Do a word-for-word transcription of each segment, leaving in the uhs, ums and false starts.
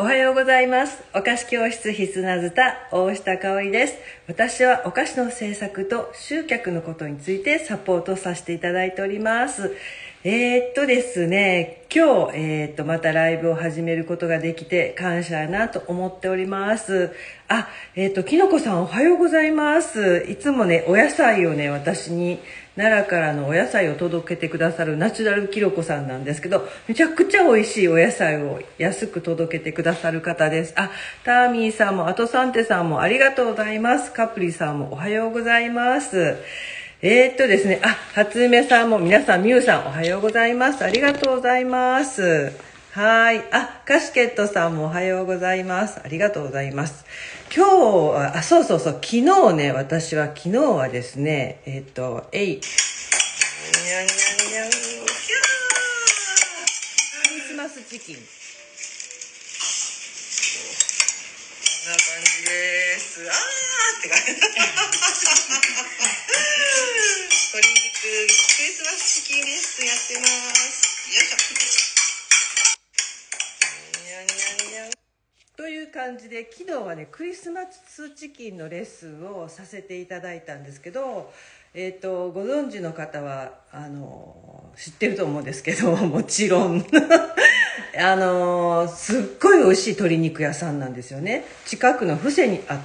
おはようございます。お菓子教室ひつなずた大下香織です。私はお菓子の製作と集客のことについてサポートさせていただいております。えー、っとですね、今日、えー、っと、またライブを始めることができて感謝やなと思っております。あ、えー、っと、きのこさんおはようございます。いつもね、お野菜をね、私に奈良からのお野菜を届けてくださるナチュラルきのこさんなんですけど、めちゃくちゃ美味しいお野菜を安く届けてくださる方です。あ、ターミーさんもアトサンテさんもありがとうございます。カプリさんもおはようございます。えー、っとですね、あ、初梅さんも皆さん、みゆさんおはようございます。ありがとうございます。はい。あ、カシケットさんもおはようございます。ありがとうございます。今日は、あ、そうそうそう、昨日ね、私は昨日はですね、えー、っと、えい。にゃんにゃんにゃん。クリスマスチキン。こんな感じです。あーって感じ。鶏肉クリスマスチキンレッスンやってます。よいしょ。にゃんにゃんにゃん。という感じで昨日はねクリスマスチキンのレッスンをさせていただいたんですけど、えーと、ご存知の方はあの知ってると思うんですけど、もちろんあのすっごい美味しい鶏肉屋さんなんですよね。近くの布施にあって、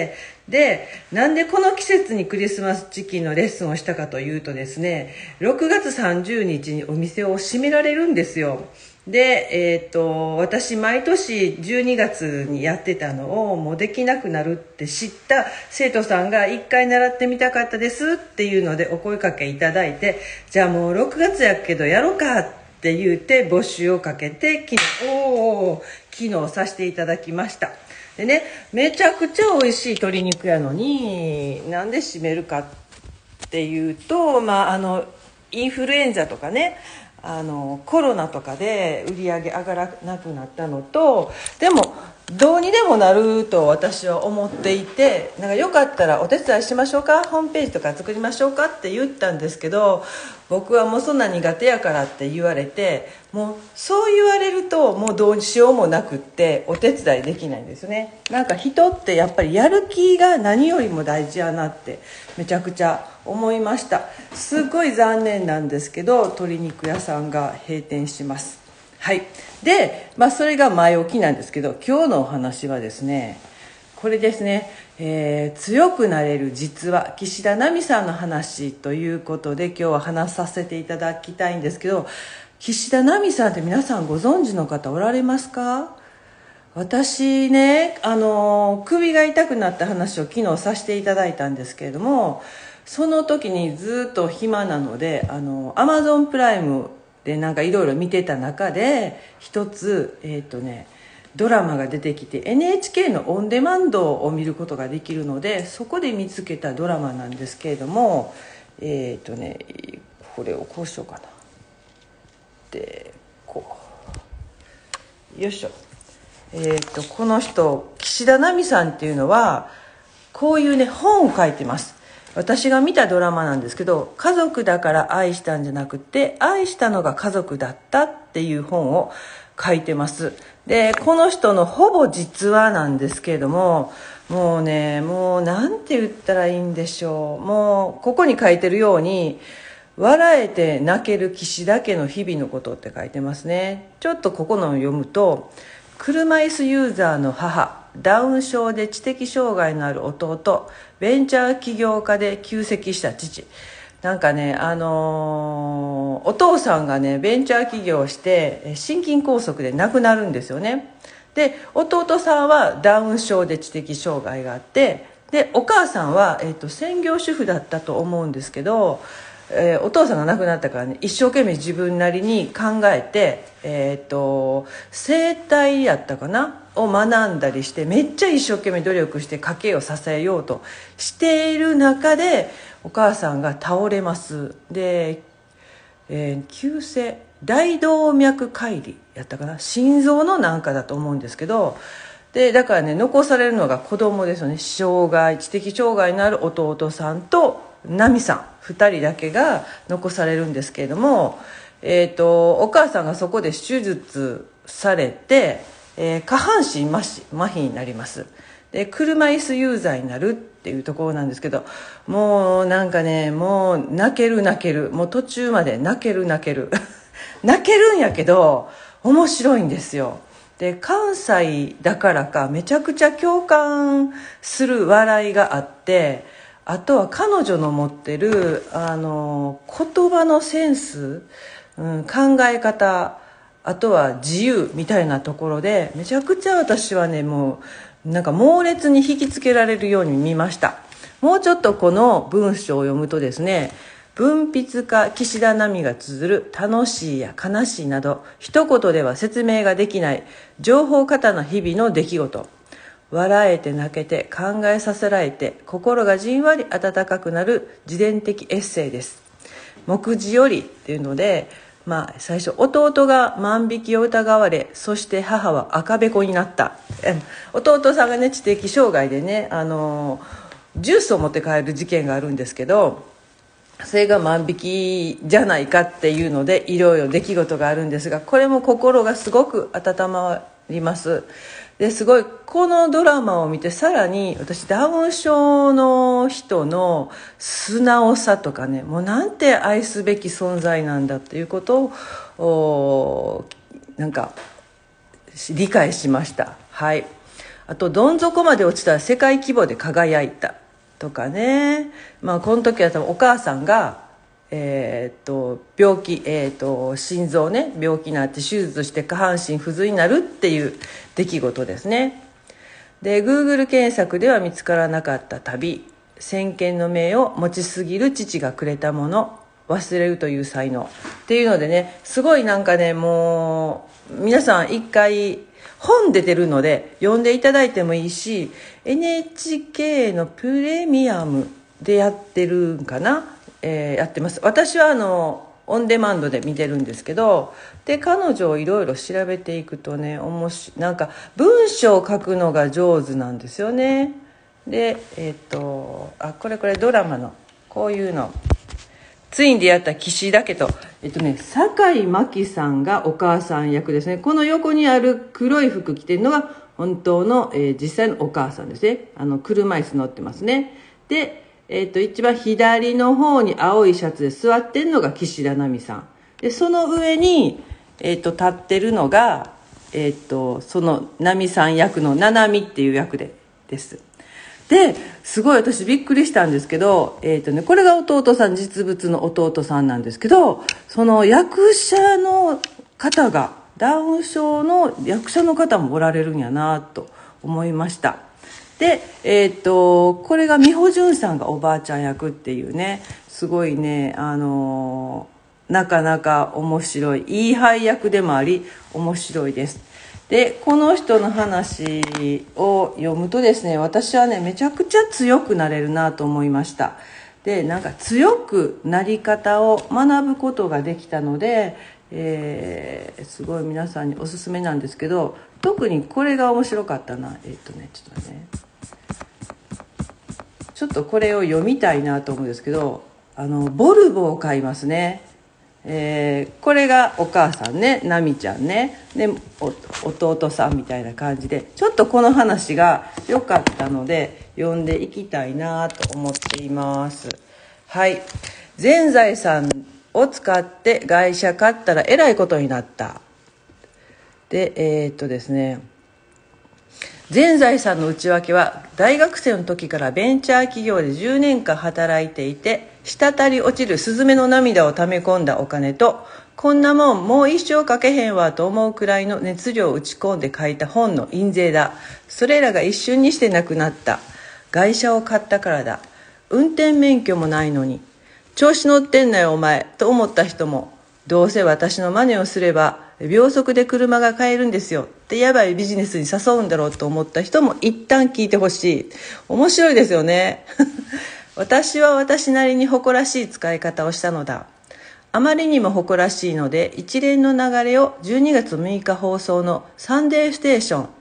でなんでこの季節にクリスマスチキンのレッスンをしたかというとですね、ろくがつさんじゅうにちにお店を閉められるんですよ。で、えー、と私毎年じゅうにがつにやってたのをもうできなくなるって知った生徒さんがいっかい習ってみたかったですっていうのでお声かけいただいて、じゃあもうろくがつやけどやろうかって言って募集をかけて昨日お昨日させていただきました。でね、めちゃくちゃ美味しい鶏肉やのになんで閉めるかっていうと、まああのインフルエンザとかね、あのコロナとかで売り上げ上がらなくなったのと、でもどうにでもなると私は思っていて、なんかよかったらお手伝いしましょうか、ホームページとか作りましょうかって言ったんですけど、僕はもうそんな苦手やからって言われて、もうそう言われるともうどうしようもなくってお手伝いできないんですよね。なんか人ってやっぱりやる気が何よりも大事やなってめちゃくちゃ思いました。すごい残念なんですけど鶏肉屋さんが閉店します。はい。で、まあそれが前置きなんですけど、今日のお話はですね、これですね、えー、強くなれる実話、岸田奈美さんの話ということで今日は話させていただきたいんですけど、岸田奈美さんって皆さんご存知の方おられますか？私ね、あの首が痛くなった話を昨日させていただいたんですけれども、その時にずっと暇なので、あのアマゾンプライムでなんかいろいろ見てた中で一つ、えっとねドラマが出てきて エヌエイチケー のオンデマンドを見ることができるので、そこで見つけたドラマなんですけれども、えっとねこれをこうしようかなで、こうよいしょ。えー、とこの人岸田奈美さんっていうのはこういうね本を書いてます。私が見たドラマなんですけど、家族だから愛したんじゃなくて愛したのが家族だったっていう本を書いてます。でこの人のほぼ実話なんですけれども、もうねもうなんて言ったらいいんでしょう、もうここに書いてるように笑えて泣ける岸田家の日々のことって書いてますね。ちょっとここのを読むと、車椅子ユーザーの母、ダウン症で知的障害のある弟、ベンチャー起業家で急席した父。なんかね、あのー、お父さんがねベンチャー起業して心筋梗塞で亡くなるんですよね。で弟さんはダウン症で知的障害があって、でお母さんは、えーと、専業主婦だったと思うんですけど、えー、お父さんが亡くなったからね、一生懸命自分なりに考えて、えー、と整体やったかなを学んだりして、めっちゃ一生懸命努力して家計を支えようとしている中でお母さんが倒れます。で、えー、急性大動脈解離やったかな、心臓のなんかだと思うんですけど、でだからね残されるのが子供ですよね。障害知的障害のある弟さんと奈美さんふたりだけが残されるんですけれども、えーと、お母さんがそこで手術されて、 えー、下半身麻痺麻痺になります。で車椅子ユーザーになるっていうところなんですけど、もうなんかね、もう泣ける泣ける、もう途中まで泣ける泣ける泣けるんやけど面白いんですよ。で関西だからかめちゃくちゃ共感する笑いがあって、あとは彼女の持ってるあの言葉のセンス、うん、考え方、あとは自由みたいなところでめちゃくちゃ私はね、もうなんか猛烈に引きつけられるように見ました。もうちょっとこの文章を読むとですね、文筆家岸田奈美が綴る楽しいや悲しいなど一言では説明ができない情報過多な日々の出来事、笑えて泣けて考えさせられて心がじんわり温かくなる自伝的エッセイです。目次よりっていうので、まあ、最初弟が万引きを疑われ、そして母は赤べこになった。弟さんがね、知的障害でね、あのジュースを持って帰る事件があるんですけど、それが万引きじゃないかっていうのでいろいろ出来事があるんですが、これも心がすごく温まります。ですごいこのドラマを見て、さらに私ダウン症の人の素直さとかね、もうなんて愛すべき存在なんだっていうことをなんか理解しました。はい。あとどん底まで落ちたら世界規模で輝いたとかね、まあこの時は多分お母さんがえー、っと病気、えー、っと心臓ね病気になって手術して下半身不随になるっていう出来事ですね。で Google 検索では見つからなかった旅、先見の明を持ちすぎる父がくれたもの、忘れるという才能っていうのでね、すごいなんかね、もう皆さん一回本出てるので読んでいただいてもいいし、 エヌエイチケー のプレミアムでやってるんかな、えー、やってます。私はあのオンデマンドで見てるんですけど、で彼女をいろいろ調べていくとね、おもしなんか文章を書くのが上手なんですよね。でえっ、ー、とあこれこれドラマのこういうの、ついに出会った岸田家と、えっとね、堺真希さんがお母さん役ですね。この横にある黒い服着てるのが本当の、えー、実際のお母さんですね。あの車椅子乗ってますね。で、えっと一番左の方に青いシャツで座ってるのが岸田奈美さんで、その上に、えっと立ってるのが、えっとその奈美さん役の七海っていう役でです。ですごい私びっくりしたんですけど、えーとね、これが弟さん、実物の弟さんなんですけど、その役者の方がダウン症の役者の方もおられるんやなと思いました。で、えーとこれが美穂純さんがおばあちゃん役っていうね、すごいね、あのー、なかなか面白い、いい配役でもあり面白いです。でこの人の話を読むとですね、私はねめちゃくちゃ強くなれるなと思いました。でなんか強くなり方を学ぶことができたので、えー、すごい皆さんにおすすめなんですけど、特にこれが面白かったな。えっとねちょっと待ってね、ちょっとこれを読みたいなと思うんですけど、あのボルボを買いますね。えー、これがお母さんね、奈美ちゃんね、で弟さんみたいな感じで、ちょっとこの話が良かったので読んでいきたいなと思っています。はい。全財産を使って会社買ったらえらいことになった。でえー、っとですね全財産の内訳は、大学生の時からベンチャー企業でじゅうねんかん働いていて、滴り落ちるスズメの涙を溜め込んだお金と、こんなもんもう一生かけへんわと思うくらいの熱量を打ち込んで書いた本の印税だ。それらが一瞬にしてなくなった。外車を買ったからだ。運転免許もないのに。調子乗ってんなよお前と思った人も、どうせ私の真似をすれば秒速で車が買えるんですよってやばいビジネスに誘うんだろうと思った人も一旦聞いてほしい。面白いですよね私は私なりに誇らしい使い方をしたのだ。あまりにも誇らしいので、一連の流れをじゅうにがつむいか放送のサンデーステーション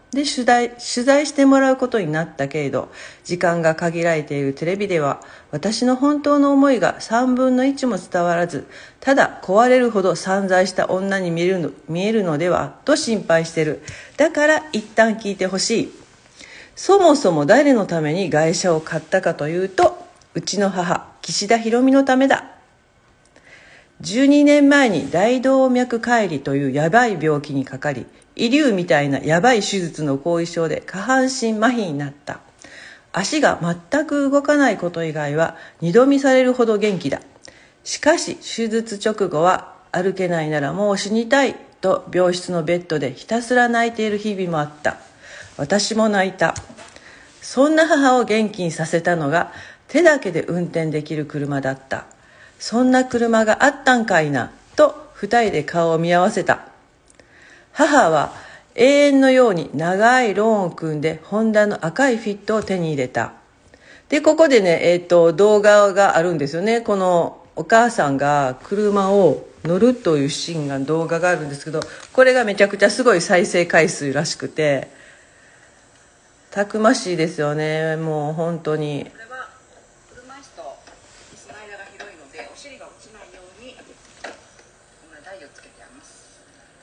で取材取材してもらうことになったけれど、時間が限られているテレビでは私の本当の思いがさんぶんのいちも伝わらず、ただ壊れるほど散財した女に見えるの見えるのではと心配してる。だから一旦聞いてほしい。そもそも誰のために外車を買ったかというと、うちの母岸田博美のためだ。じゅうにねんまえに大動脈解離というやばい病気にかかり、イリュウみたいなやばい手術の後遺症で下半身麻痺になった。足が全く動かないこと以外は二度見されるほど元気だ。しかし手術直後は歩けないならもう死にたいと病室のベッドでひたすら泣いている日々もあった。私も泣いた。そんな母を元気にさせたのが手だけで運転できる車だった。そんな車があったんかいなと二人で顔を見合わせた。母は永遠のように長いローンを組んでホンダの赤いフィットを手に入れた。でここでね、えーと、動画があるんですよね。このお母さんが車を乗るというシーンが動画があるんですけど、これがめちゃくちゃすごい再生回数らしくて、たくましいですよね。もう本当に。これは車椅子と椅子の間が広いのでお尻が落ちないように今台をつけてあります。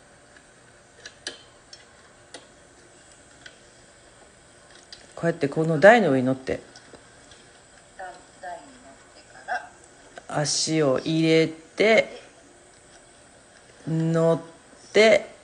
こうやってこの台の上に乗って台に乗ってから足を入れて乗って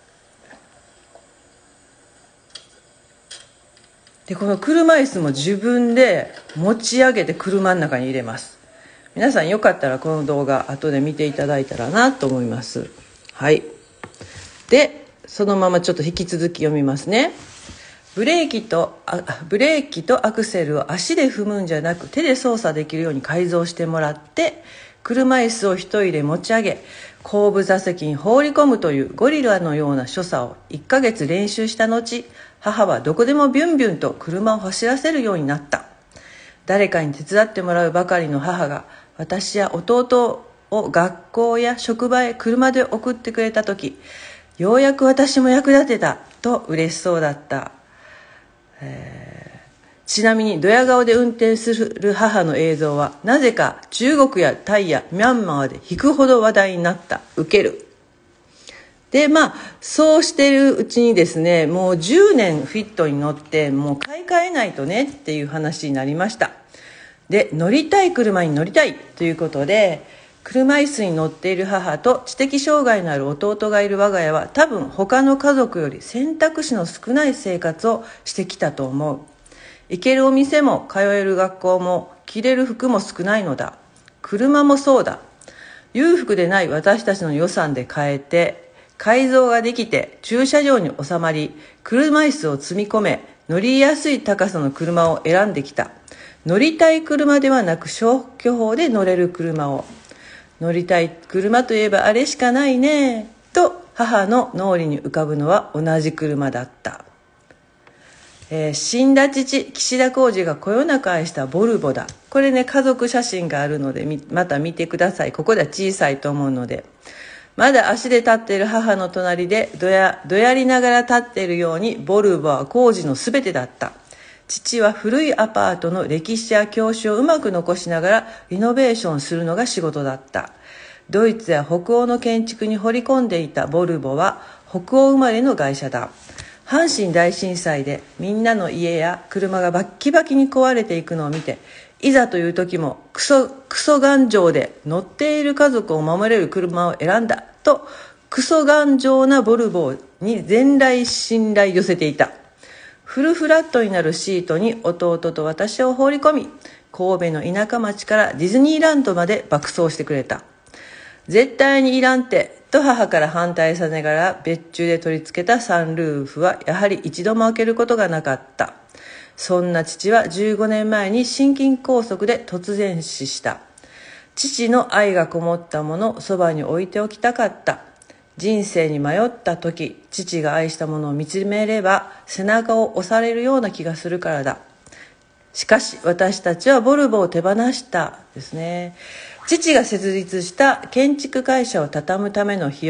でこの車椅子も自分で持ち上げて車の中に入れます。皆さんよかったらこの動画後で見ていただいたらなと思います。はい。でそのままちょっと引き続き読みますね。ブレーキとあブレーキとアクセルを足で踏むんじゃなく手で操作できるように改造してもらって、車椅子を一人で持ち上げ後部座席に放り込むというゴリラのような所作をいっかげつ練習した後、母はどこでもビュンビュンと車を走らせるようになった。誰かに手伝ってもらうばかりの母が私や弟を学校や職場へ車で送ってくれた時、ようやく私も役立てたと嬉しそうだった。えー、ちなみにドヤ顔で運転する母の映像はなぜか中国やタイやミャンマーで引くほど話題になった。ウケる。でまあそうしてるうちにですね、もうじゅうねんフィットに乗ってもう買い替えないとねっていう話になりました。で乗りたい車に乗りたいということで、車椅子に乗っている母と知的障害のある弟がいる我が家は多分他の家族より選択肢の少ない生活をしてきたと思う。行けるお店も通える学校も着れる服も少ないのだ。車もそうだ。裕福でない私たちの予算で買えて改造ができて駐車場に収まり、車椅子を積み込め乗りやすい高さの車を選んできた。乗りたい車ではなく消去法で乗れる車を。乗りたい車といえばあれしかないねと母の脳裏に浮かぶのは同じ車だった。えー、死んだ父岸田浩二がこよなく愛したボルボだ。これね家族写真があるのでまた見てください。ここでは小さいと思うので。まだ足で立っている母の隣でどやどやりながら立っているように、ボルボは工事のすべてだった。父は古いアパートの歴史や郷愁をうまく残しながらリノベーションするのが仕事だった。ドイツや北欧の建築に掘り込んでいたボルボは北欧生まれの会社だ。阪神大震災でみんなの家や車がバッキバキに壊れていくのを見て、いざという時もクソクソ頑丈で乗っている家族を守れる車を選んだと、クソ頑丈なボルボに全来信頼寄せていた。フルフラットになるシートに弟と私を放り込み、神戸の田舎町からディズニーランドまで爆走してくれた。絶対にいらんってと母から反対させながら別注で取り付けたサンルーフはやはり一度も開けることがなかった。そんな父はじゅうごねんまえに心筋梗塞で突然死した。父の愛がこもったものをそばに置いておきたかった。人生に迷った時、父が愛したものを見つめれば背中を押されるような気がするからだ。しかし私たちはボルボを手放したですね。父が設立した建築会社を畳むための費用、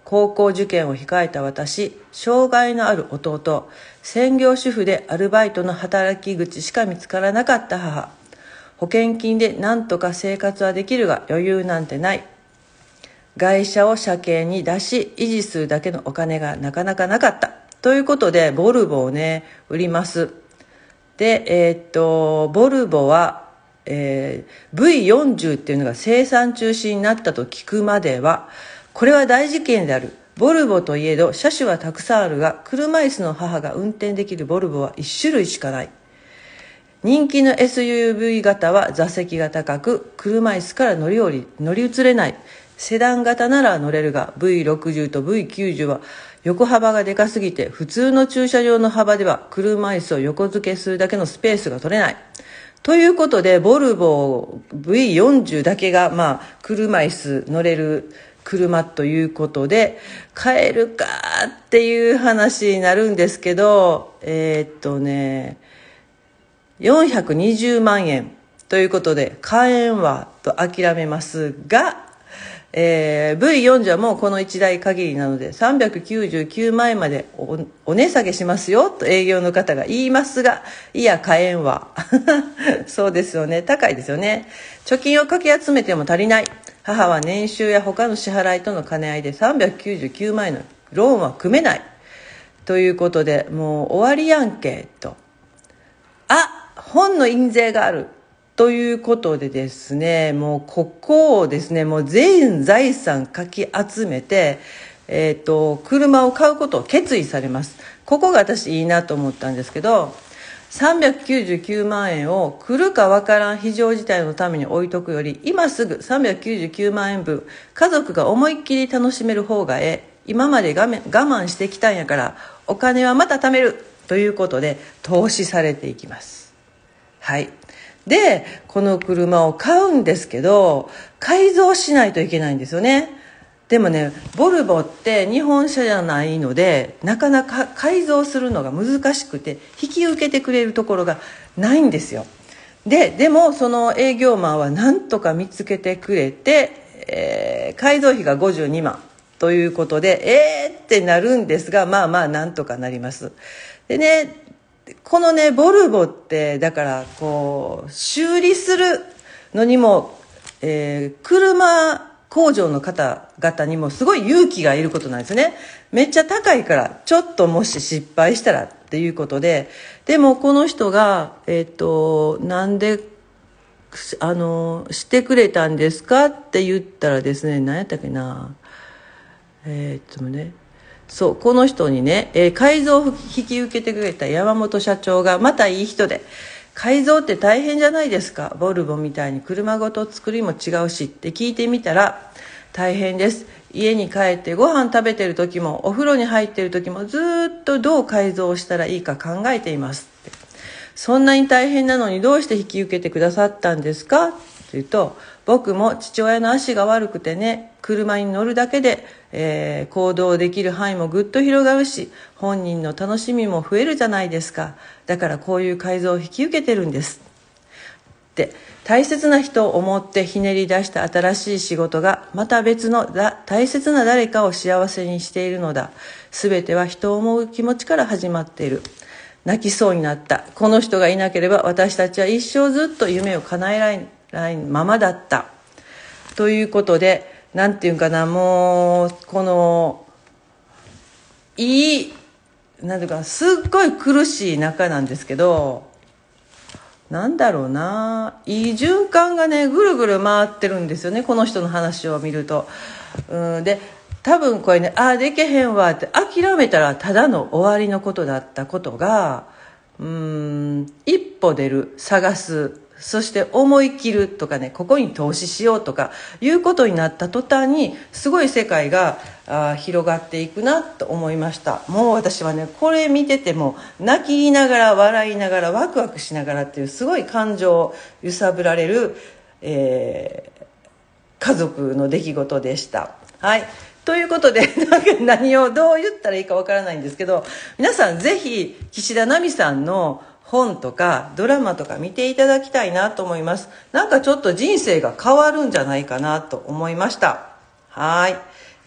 高校受験を控えた私、障害のある弟、専業主婦でアルバイトの働き口しか見つからなかった母、保険金で何とか生活はできるが余裕なんてない。外車を車検に出し維持するだけのお金がなかなかなかった。ということで、ボルボをね、売ります。で、えー、っと、ボルボは、えー、ブイよんじゅう っていうのが生産中止になったと聞くまでは、これは大事件である。ボルボといえど車種はたくさんあるが、車椅子の母が運転できるボルボはいち種類しかない。人気の エスユーブイ 型は座席が高く、車椅子から乗り降り乗り移れない。セダン型なら乗れるが ブイろくじゅう と ブイきゅうじゅう は横幅がでかすぎて、普通の駐車場の幅では車椅子を横付けするだけのスペースが取れない。ということで、ボルボ ブイよんじゅう だけがまあ車椅子乗れる車ということで、買えるかっていう話になるんですけど、えー、っとねよんひゃくにじゅうまんえんということで、買えんわと諦めますが、えー、ブイよんじゅう はもうこのいちだい限りなのでさんびゃくきゅうじゅうきゅうまんえんまで お, お値下げしますよと営業の方が言いますが、いや買えんわそうですよね、高いですよね。貯金をかき集めても足りない。母は年収や他の支払いとの兼ね合いでさんびゃくきゅうじゅうきゅうまんえんのローンは組めないということで、もう終わりやんけと。あ、本の印税があるということでですね、もうここをですね、もう全財産かき集めて、えっと、車を買うことを決意されます。ここが私いいなと思ったんですけど、さんびゃくきゅうじゅうきゅうまんえんを来るかわからん非常事態のために置いとくより、今すぐさんびゃくきゅうじゅうきゅうまんえんぶん家族が思いっきり楽しめる方がええ。今まで我慢、我慢してきたんやから、お金はまた貯めるということで投資されていきます。はい。で、この車を買うんですけど、改造しないといけないんですよね。でもね、ボルボって日本車じゃないので、なかなか改造するのが難しくて、引き受けてくれるところがないんですよ。で、でもその営業マンはなんとか見つけてくれて、えー、改造費がごじゅうにまんということで、えーってなるんですが、まあまあなんとかなります。でね、このね、ボルボってだからこう修理するのにも、えー、車工場の方々にもすごい勇気がいることなんですね。めっちゃ高いから、ちょっともし失敗したらっていうことで、でもこの人が、えっと、なんで、あの、してくれたんですかって言ったらですね、何やったっけな。えー、っとね、そう、この人にね、えー、改造を引き受けてくれた山本社長がまたいい人で、改造って大変じゃないですか。ボルボみたいに車ごと作りも違うしって聞いてみたら、大変です。家に帰ってご飯食べてる時もお風呂に入ってる時もずっとどう改造したらいいか考えていますって。そんなに大変なのにどうして引き受けてくださったんですかって言うと、僕も父親の足が悪くてね、車に乗るだけで、えー、行動できる範囲もぐっと広がるし、本人の楽しみも増えるじゃないですか。だからこういう改造を引き受けてるんですって。大切な人を思ってひねり出した新しい仕事がまた別の大切な誰かを幸せにしているのだ。すべては人を思う気持ちから始まっている。泣きそうになった。この人がいなければ私たちは一生ずっと夢を叶えられないままだった。ということで、なんていうかな、もうこのいい、なんていうか、すっごい苦しい中なんですけど、なんだろうな、いい循環がねぐるぐる回ってるんですよね、この人の話を見ると。うんで多分これね、ああでけへんわって諦めたらただの終わりのことだったことが、うーん一歩出る、探す、そして思い切るとかね、ここに投資しようとかいうことになった途端にすごい世界があ広がっていくなと思いました。もう私はね、これ見てても泣きながら笑いながらワクワクしながらっていうすごい感情を揺さぶられる、えー、家族の出来事でした。はい、ということで、なんか何をどう言ったらいいかわからないんですけど、皆さんぜひ岸田奈美さんの本とかドラマとか見ていただきたいなと思います。なんかちょっと人生が変わるんじゃないかなと思いました。はい、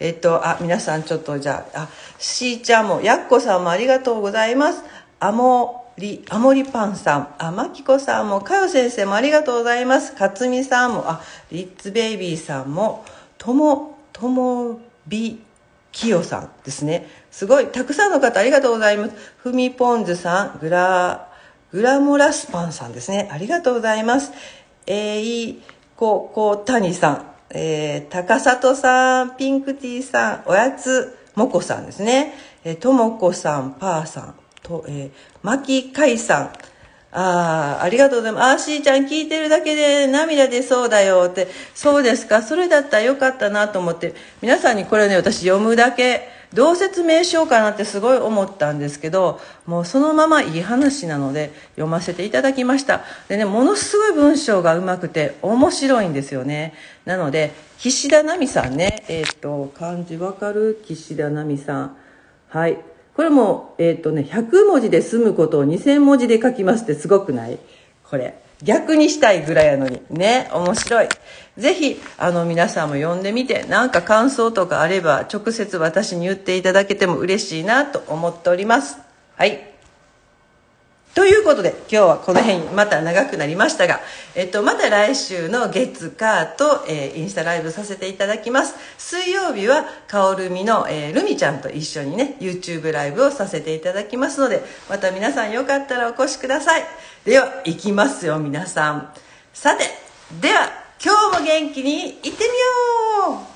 えっとあ皆さんちょっとじゃああしーちゃんもやっこさんもありがとうございます。あもりあもりパンさん、あまきこさんも、かよ先生もありがとうございます。かつみさんも、あリッツベイビーさんも、ともともびきよさんですね。すごいたくさんの方ありがとうございます。ふみぽんずさん、グラグラモラスパンさんですね、ありがとうございます。えー、いここたにさん、えー、高里さん、ピンクティーさん、おやつもこさんですね、えー、ともこさん、パーさんと、えー、まきかいさん、ああ、ありがとうございます。あー、しーちゃん聞いてるだけで涙出そうだよって。そうですか。それだったらよかったなと思って、皆さんにこれね、私読むだけ、どう説明しようかなってすごい思ったんですけど、もうそのままいい話なので読ませていただきました。でね、ものすごい文章がうまくて面白いんですよね。なので、岸田奈美さんね、えっと、漢字わかる？岸田奈美さん。はい。これも、えっとね、ひゃくもじで済むことをにせんもじで書きますってすごくない？これ。逆にしたいぐらいやのに。ね、面白い。ぜひ、あの、皆さんも読んでみて、なんか感想とかあれば、直接私に言っていただけても嬉しいなと思っております。はい。ということで、今日はこの辺また長くなりましたが、えっと、また来週の月火と、えー、インスタライブさせていただきます。水曜日はかおるみの、えー、ルミちゃんと一緒にね YouTube ライブをさせていただきますので、また皆さんよかったらお越しください。では行きますよ皆さん。さて、では今日も元気にいってみよう。